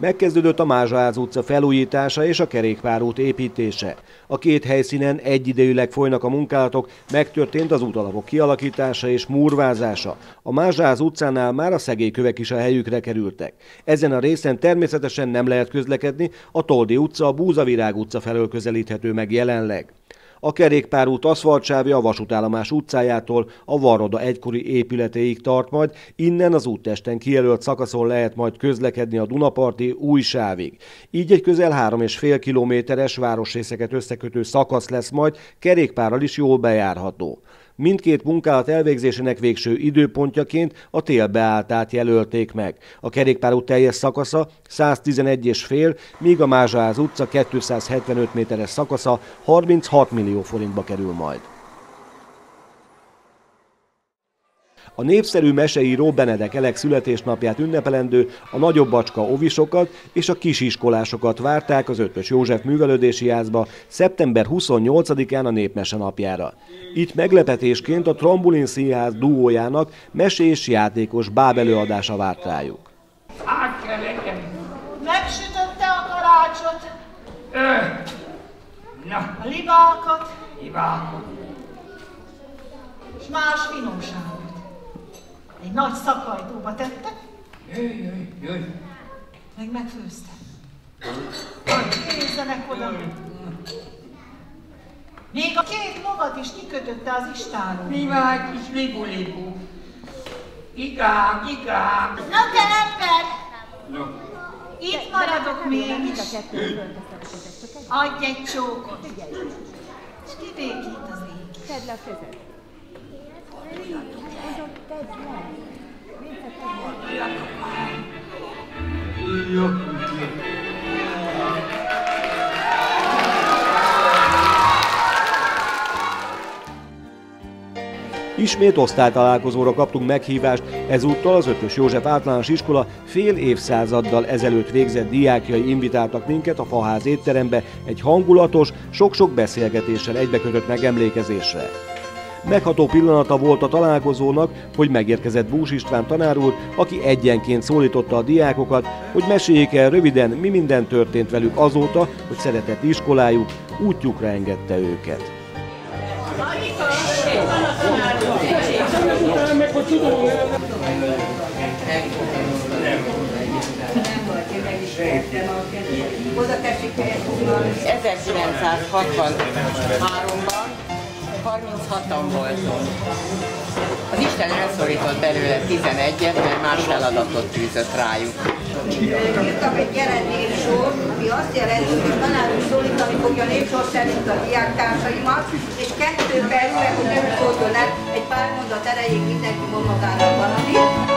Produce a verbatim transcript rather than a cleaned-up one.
Megkezdődött a Mázsaház utca felújítása és a kerékpárút építése. A két helyszínen egyidejűleg folynak a munkálatok, megtörtént az útalapok kialakítása és murvázása. A Mázsaház utcánál már a szegélykövek is a helyükre kerültek. Ezen a részen természetesen nem lehet közlekedni, a Toldi utca, a Búzavirág utca felől közelíthető meg jelenleg. A kerékpárút aszfaltsávja a vasútállomás utcájától a Varroda egykori épületéig tart majd, innen az úttesten kijelölt szakaszon lehet majd közlekedni a Dunaparti új sávig. Így egy közel három és fél kilométeres városrészeket összekötő szakasz lesz majd, kerékpárral is jól bejárható. Mindkét munkálat elvégzésének végső időpontjaként a tél beálltát jelölték meg. A kerékpárút teljes szakasza száztizenegy és fél, míg a Mázsaház utca kétszázhetvenöt méteres szakasza harminchat millió forintba kerül majd. A népszerű meseíró Benedek Elek születésnapját ünnepelendő a nagyobb bacska ovisokat és a kisiskolásokat várták az Eötvös József művelődési házba szeptember huszonnyolcadikán a népmese napjára. Itt meglepetésként a Trombulin Színház duójának mesés játékos bábelőadása várt rájuk. Megsütötte a kalácsot, a libákat, és más finomságot. Egy nagy szakajtóba tettek, jöjj, jöjj, jöjj. Meg megfőztem. Nézzenek oda. Még a két magat is kikötötte az istáló. Mi vagy, kis libu-libu? Igám, igám. Na te ember! No. Itt maradok mégis. Adj egy csókot. És kibékít az ég. Tedd le a kezed. Ismét osztálytalálkozóra kaptunk meghívást, ezúttal az Eötvös József Általános Iskola fél évszázaddal ezelőtt végzett diákjai invitáltak minket a Faház étterembe egy hangulatos, sok-sok beszélgetéssel egybekötött megemlékezésre. Megható pillanata volt a találkozónak, hogy megérkezett Bús István tanár úr, aki egyenként szólította a diákokat, hogy meséljék el röviden, mi minden történt velük azóta, hogy szeretett iskolájuk útjukra engedte őket. ezerkilencszázhatvanháromban harminchatan voltunk. Az Isten elszólított belőle tizenegyet, mert más feladatot tűzött rájuk. Írtam egy jelentéssort, ami azt jelenti, hogy a tanár úr szólítani fogja népsor szerint a diáktársaimat, és kettő percre, hogy nem szóljon el, egy pár mondat erejéig mindenki mond magának valamit.